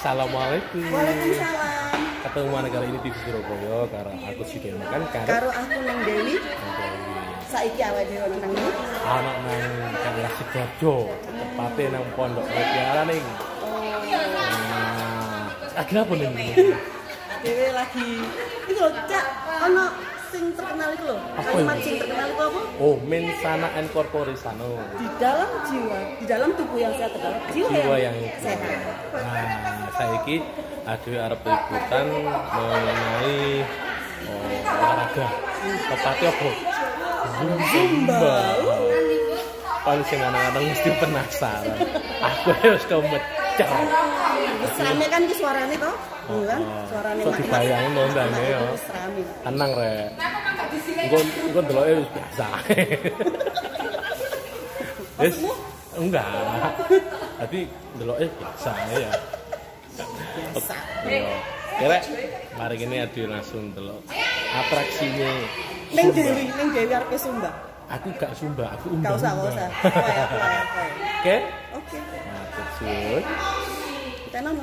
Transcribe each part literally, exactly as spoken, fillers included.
Assalamualaikum. Waalaikumsalam. Ketemu mana kali ini di Surabaya karo aku sih kan karo Karo aku Neng Dewi. Neng Dewi. Saiki awake dhewe nang ndi? Anak nang daerah Sidoarjo, tepatnya nang Pondok Mutiara ning. Nah, lagi apa nih? Dewe lagi iki lho, Cak, ono sing terkenal itu loh. Apa Kalimat itu? sing terkenal itu apa? Oh, Mensana and Corporisano. Di dalam jiwa, di dalam tubuh yang sehat terdapat jiwa, Jiwa yang, yang sehat. Nah, saiki aduh arep liputan mengenai oh, olahraga. Tepatnya apa? Zumba. Kan sing anak-anak mesti penasaran. Aku harus kemecah. Wis rame kan ki suarane to? Oh, kan suarane Kok dibayangin to ndane ya. Wis rame. Tenang rek. Engko engko deloke wis biasa. Wis enggak. Tapi deloke biasa ya. Biasa. Kira mari ini adu langsung delok atraksinya. Neng Dewi, Neng Dewi arep sumba. Aku gak sumba, aku Enggak umbang. usah, enggak usah. Wae, wae, wae. Oke? Oke. Nah, terus. Tenan.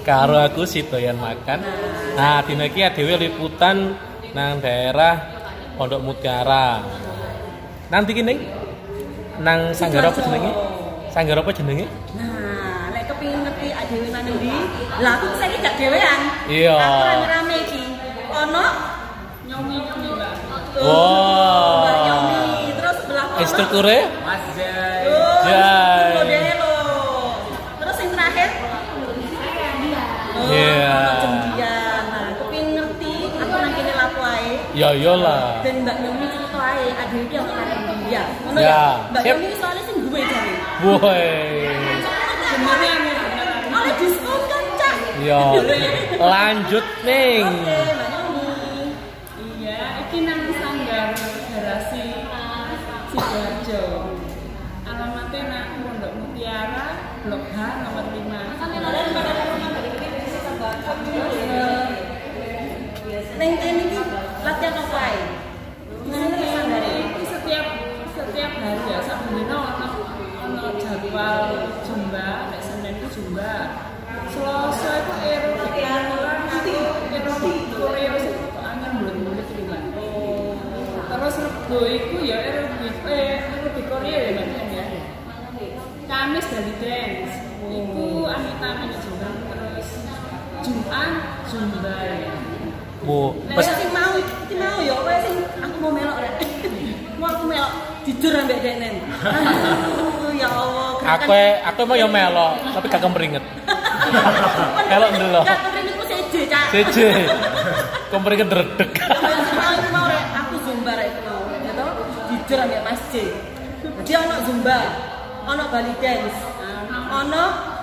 karo aku si doyan makan. Nah, dina iki dhewe liputan nang daerah Pondok Mutiara. Nanti ki ning nang sanggar apa jenenge? Sanggar apa jenenge? Nah, lek kepengin ngerti dhewe nang ndi, lah aku saiki gak dhewean. Iya. Aku rame-rame iki. Ono Nyomi-nyomi, Mbak. Wow. Mbak Yomi, terus sebelah kono. Instrukturnya? Mas Jai. Oh, Jai. itu modele lho. Terus yang terakhir? Oh, Iya. Jendian. Nah, kepengin ngerti aku nang kene lapo ae. Ya iyalah. Dan Mbak Yomi cerita ae, adewe iki ono nang ndi ya. Ngono Ya, ya. Mbak sip. Yomi soalnya sing duwe jare. Woi. Beneran ya. Oleh diskon kan, Cak? Yo. Lanjut ning. Oke, Mbak Yomi. Iya, iki nang sanggar garasi Sidoarjo. Alamatnya nang Pondok Mutiara, Blok H nomor lima. Neng kene iki latihan apa ae? Nanti iki setiap setiap hari ya Sabtu dino ono ono jadwal Zumba, nek Senin itu Zumba. Selasa itu aerobik nanti aerobik Korea sing kok anyar bulet-bulet iki, Mbak. Terus Rebo iku ya aerobik eh aerobik Korea ya, Mbak ya. Kamis Bali Dance. Iku Anita manajemen terus Jumat Zumba ya. Bu, Lah pes sing mau iki mau ya kowe sing aku mau melok rek. Mau aku melok jujur ambek deknen. Aduh ya Allah. aku aku emang yo melok, tapi gak kemringet. Melok ndelok. Gak kepengin ku seje, Cak. Jeje. Kemringet dredeg. Mau iki mau rek aku zumba rek iku mau. Ya toh jujur ambek Mas J. Jadi ono zumba, ono Bali Dance, ono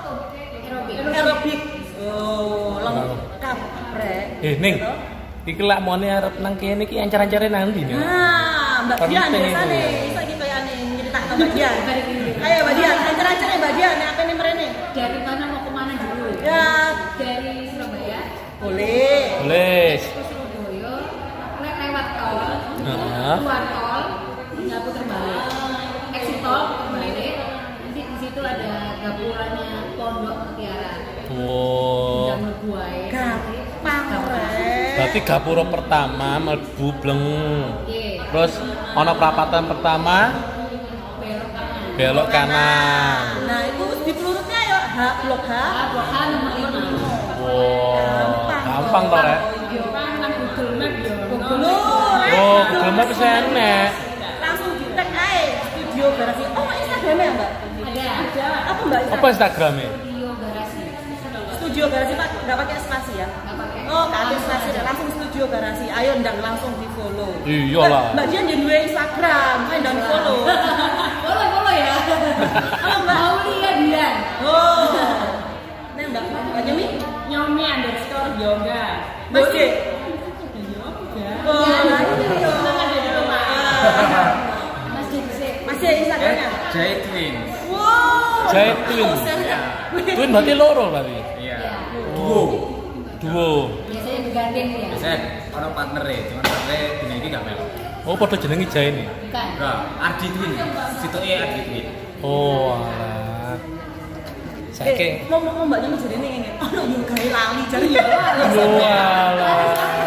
aerobik. Oh, lengkap rek. Eh, Ning. Iki lak mone arep nang kene iki ancar-ancare nang ndi nih? Nah, Mbak Dian Penting biasane itu. iso iki kayane nyeritakno Mbak Dian. Ayo Mbak Dian, ancar-ancare Mbak Dian, nek apene mrene? Dari mana mau kemana dulu? Ya, Dari Surabaya boleh. Boleh. ke Surabaya, le- lewat tol, Heeh. keluar tol, tinggal puter balik. Exit tol, puter balik. Nanti di situ ada gapuranya Pondok Mutiara. Wow. Tinggal mlebu ae. Gampang rek. Berarti gapura pertama mlebu bleng. Oke, Terus ono perapatan pertama belok kanan. belok kanan. Nah, itu di pelurutnya yo H blok H. Ah, Blok H nomor lima. Wow. Gampang to, Rek. Gampang nang Google Map ya. Lho, rek. Oh, Google Map wis enek. Langsung di tag ae studio garasi. Oh, Instagramnya Mbak? Ada Ada. Apa Mbak? Apa Instagramnya? studio garasi. Studio garasi Pak, enggak pakai spasi ya? Nggak pakai. Oh, enggak pakai spasi, langsung studio garasi. Ayo ndang langsung di follow. Iya lah. Mbak Dian dia duwe Instagram, ayo ndang follow. Follow, follow ya. Halo Mbak. Mau lihat dia. Oh. Nih Mbak, Mbak Yomi? Nyomi underscore yoga. Mas J. Yoga. Oh, iya. Ada di rumah. Mas Jesse. Masih Instagramnya? Jai Twins. Wow. Jaitun. Twin berarti loro berarti. Iya. Duo. Duo. Biasanya bergandeng ya. Biasanya orang partner ya, cuman partner dina iki gak melu. Oh, padha jenenge Jai nih. Bukan. Enggak, Ardi Twin. Situ e Ardi Twin. Oh, alah. Eh, Saiki mau mau Mbak Yomi jadi ini ini. Oh, yo gawe lali jare ya. walah.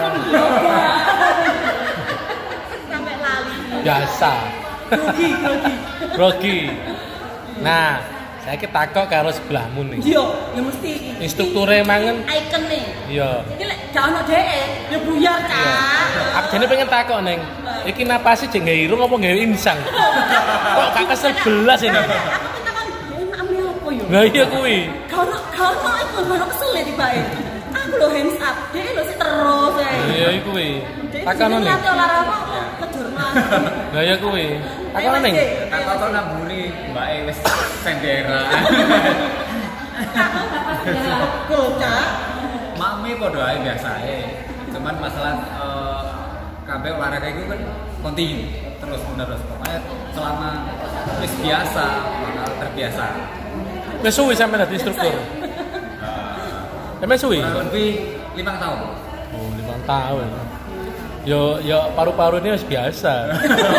Sampai lali. Biasa. Grogi, grogi. Grogi. Nah, saiki takok karo sebelahmu nih. Yo, ya mesti iki. Instrukture mangen. Icon nih. Iya. Iki lek gak ono dhek, ya buyar, Cak. Aku jane pengen takok neng. Iki napasi jeng gawe irung apa gawe insang? Kok gak kesel belas ini? Aku kita kan amne opo yo? Lah iya kuwi. Gak ono, gak ono iku gak ono kesel ya tibae. Aku lho hands up, dhek lho sik terus ae. Iya iku kuwi. Takono ning. Latih olahraga ngejurno. Lah iya kuwi. Takono ning. Tak kok namburi Mbak E wis sendera. Bocah. Mami padha ae biasa ae. Cuman masalah eh, kabeh olahraga itu kan kontinu terus menerus. Pokoknya selama wis biasa, bakal terbiasa. Wis suwi sampe dadi instruktur. Sampe suwi. Kurang lebih lima tahun. Oh, lima tahun. Yo yo paru-paru ini wis biasa.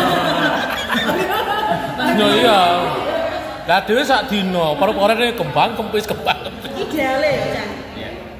Yo iya. Lah dhewe sak dina paru-parune kembang kempis kembang. Ideale ya, Cak. Iya.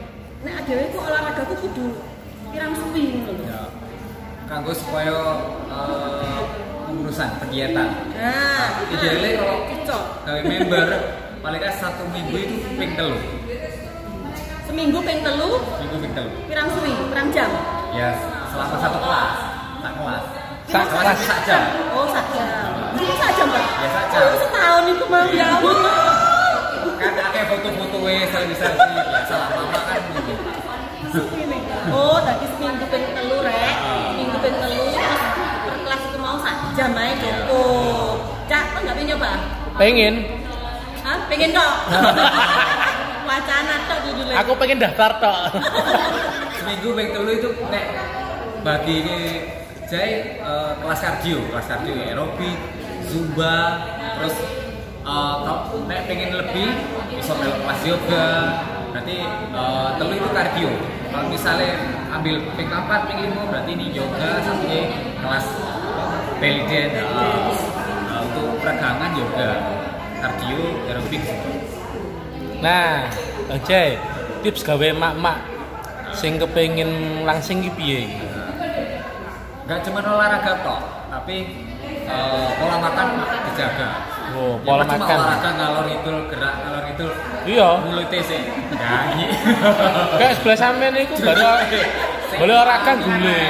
dhewe ku olahraga ku kudu pirang suwi ngono lho. Ya. Kanggo supaya uh, pengurusan kegiatan. Nah, Idealnya kalau cocok. gawe member paling nggak satu minggu itu ping telu. Seminggu ping telu, Minggu ping telu. pirang suwi, pirang jam. Ya, selama satu kelas, tak kelas. Sak kelas kelas. sak jam. Oh, sak jam. Ini sak jam, Pak. Ya, sak jam. Oh, setahun itu mau ya Allah. Kan akeh foto-foto wes selfie-selfie biasa lah mama kan gitu. Oh, tadi seminggu ping telu rek. Seminggu ping telu terus per kelas itu mau sak jam ae cukup. Cak, kok enggak pengen nyoba? Pengen. Hah? Pengen kok. Wacana tok judulnya. Aku pengen daftar tok. Seminggu ping telu itu nek bagi Jai eh, kelas kardio, kelas kardio aerobik, zumba, terus eh, kalau nek pengen lebih bisa melok kelas yoga. Berarti eh, telu itu kardio. Kalau misalnya ambil ping empat, ping lima berarti ini yoga sampai kelas belly dance. Nah, nah, untuk peregangan yoga, kardio, aerobik. Nah, Bang Jai, tips gawe mak-mak sing kepengin langsing ki piye? Gak cuma olahraga tok, tapi uh, pola makan dijaga. Oh, Ya, pola cuma makan. olahraga ngalor itu gerak ngalor itu. Iya. Mulute sih. Nyanyi. Kayak sebelah sampean iku baru baru olahraga gule.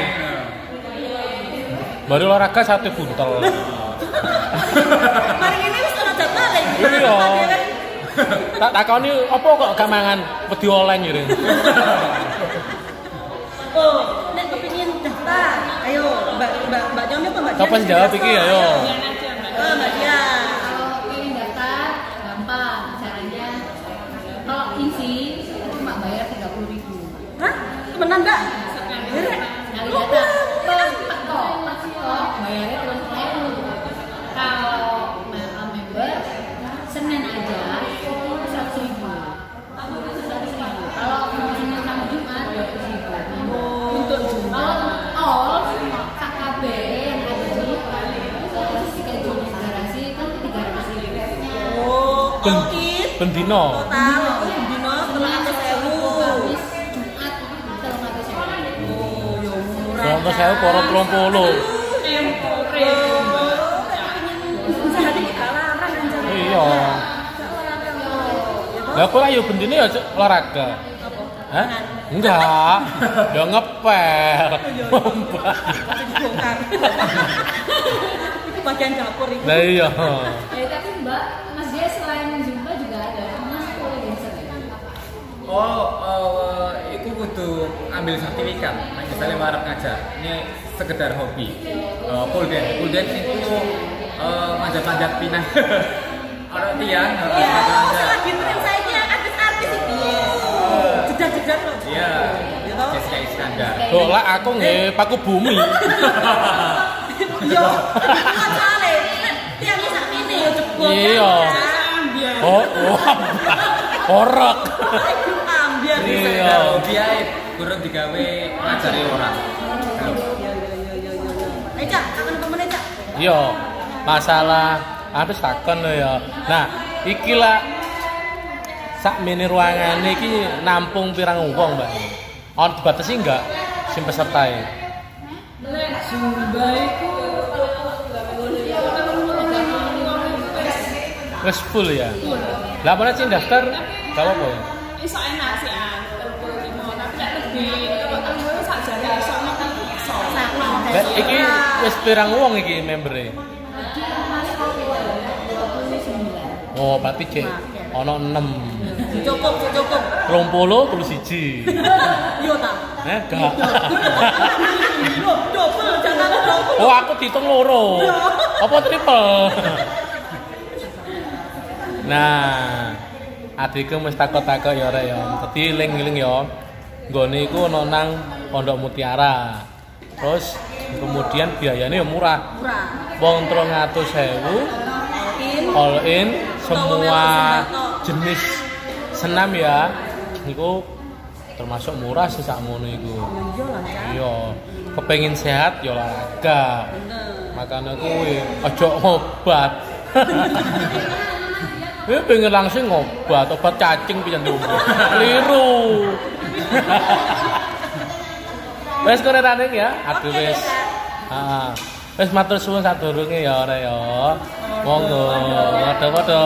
Baru olahraga sate buntel. Mari ini wis ana jadwale. Iya. Tak takoni apa kok gak mangan wedi oleh ngene. Oh, nek kepengin daftar, ayo Mbak Mbak Mbak Nyomi apa Mbak Dian? Kapan jawab iki ya yo. Jangan aja Mbak. Oh, Mbak Dian. Kalau ingin daftar gampang caranya. Kalau isi cuma bayar tiga puluh ribu. Hah? Temenan enggak? Sekali. Sekali data per teko, per teko bayarnya terus ribu. Kalau me- member Senin aja itu seratus ribu. Seratus ribu. Kalau Senin sama Jumat dua puluh ribu. Untuk jumlah. Kalau all K K B yang ada di uh, schedule garasi kan tiga ratus ribu. Oh, Ben, all in. bendino. Total itu dino telung atus ewu. Habis Jumat telung atus ribu. Oh, yo murah. Contoh saya poro telung puluh. Tempo ribu. Sehari kita larang kan jam. Iya. Lah kok ayo bendino ya Cuk, olahraga. Hah? Enggak. Ya ngepel. Mbak. Dibongkar. Itu bagian dapur itu. Lah iya. Eh tapi Mbak, Mas Dia selain Zumba juga ada Mas pole dancer ya? Oh, uh, itu butuh ambil sertifikat. Nah, misalnya marah ngajar, ini sekedar hobi. Uh, pole dance, pole dance itu uh, manjat-manjat pinang. Orang tiang, Ya, manjat-manjat. selagi tren saya ini artis-artis itu. Jeda-jeda loh. Iya, Gitu. Jessica Iskandar. Kok lah aku nggih paku bumi. Yo, macale. Tiang sak mene yo jebol. Iya. Ambiar. Oh, oh. Orok. Ambiar. Iya. Hobi ae kurang digawe ngajari orang. Yo yo yo yo yo. Eh, Cak, akan pemene, Cak. Iya, masalah apa takon lho ya. Nah, iki lah sak mini ruangan iki nampung pirang wong, Mbak. On dibatasi enggak sing pesertae? Nek Zumba iku Wes full ya. Lah mana sing daftar gak apa-apa ya? iso enak sih ah, tiga puluh lima tapi nek lebih kalau tanggung sak jane iso nek iso. Lah iki wis pirang wong iki membere? Oh, berarti cek ono enam. Cukup, cukup. Telung puluh terus siji. Yo ta. Eh, gak. Yo, double jangan double. Oh, aku dihitung loro. Apa triple? Nah, adikku mesti takut-takut ya rek ya. Dadi eling-eling ya. Nggone iku ono nang Pondok Mutiara. Terus kemudian biayanya ya murah. Murah. Wong telung atus ewu In. all in semua jenis senam ya. Niku termasuk murah sih sakmono iku. Yo lah, Cak. Iya, kepengin sehat ya olahraga. Bener. Makanya kuwi aja ngobat. Ya pengen langsung ngobat, obat cacing pisan dulu. Keliru. Wes kore raning ya. Aduh wes. Heeh. Wes matur suwun sadurunge ya ora ya. Monggo, padha-padha.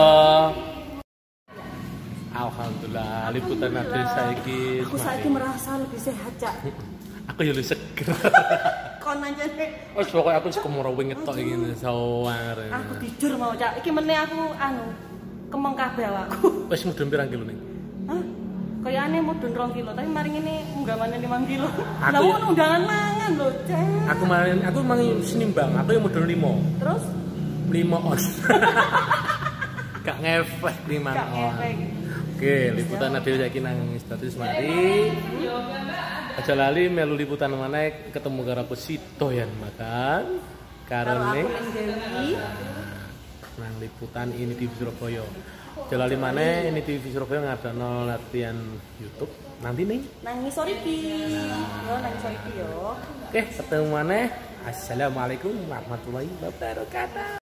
Alhamdulillah, liputan ade saiki. Aku saiki merasa lebih sehat, Cak. Aku ya lebih seger. Kon anjene. Wes pokoke aku sekemoro wingi tok iki sawar. Aku jujur mau, Cak. Iki meneh aku anu kemeng kabeh awakku. Wes mudun pirang kilo ning? Hah? Kayane mudun rong kilo, tapi mari ngene unggamane lima kilo. Aku- Lah wong undangan mangan lho, Cak. Aku main, aku mangi senimbang, aku yang mudun lima. Terus lima on. Gak ngefek lima gak on. ngefek. Oke, liputan Adil saiki nang status mari. Aja lali melu liputan maneh ketemu karo aku Sitoyan makan. Kalau Karone aku ning Dewi, nang liputan ini T V Surabaya. Aja lali maneh ini T V Surabaya ngadano latihan YouTube. Nanti nih. nang ngisor iki. Yo nang ngisor iki yo. Oke, ketemu maneh. Assalamualaikum warahmatullahi wabarakatuh.